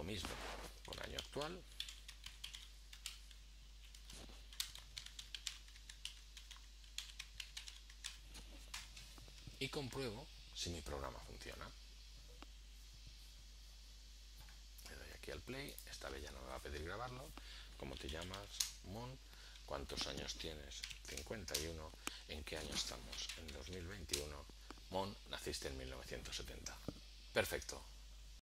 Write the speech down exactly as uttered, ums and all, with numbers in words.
mismo con año actual. Y compruebo si mi programa funciona. Le doy aquí al play. Esta vez ya no me va a pedir grabarlo. ¿Cómo te llamas? Mon. ¿Cuántos años tienes? cincuenta y uno. ¿En qué año estamos? En dos mil veintiuno. Mon, naciste en mil novecientos setenta. Perfecto.